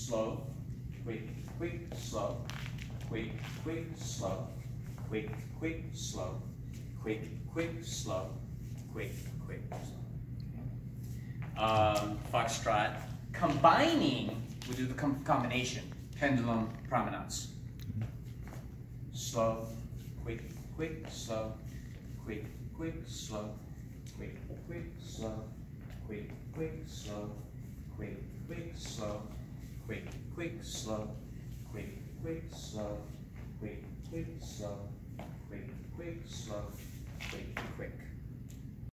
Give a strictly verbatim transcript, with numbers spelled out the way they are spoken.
slow, quick, quick, slow, quick, quick, slow, quick, quick, slow, quick, quick, slow, quick, quick, slow. Um, foxtrot. Combining, we do the com combination. Pendulum promenades. Slow, quick, quick, slow, quick, quick, slow, quick, quick, slow, quick, quick, slow, quick, quick, slow, quick, quick, slow, quick, quick, slow, quick, quick, slow, quick, quick, slow, quick, quick.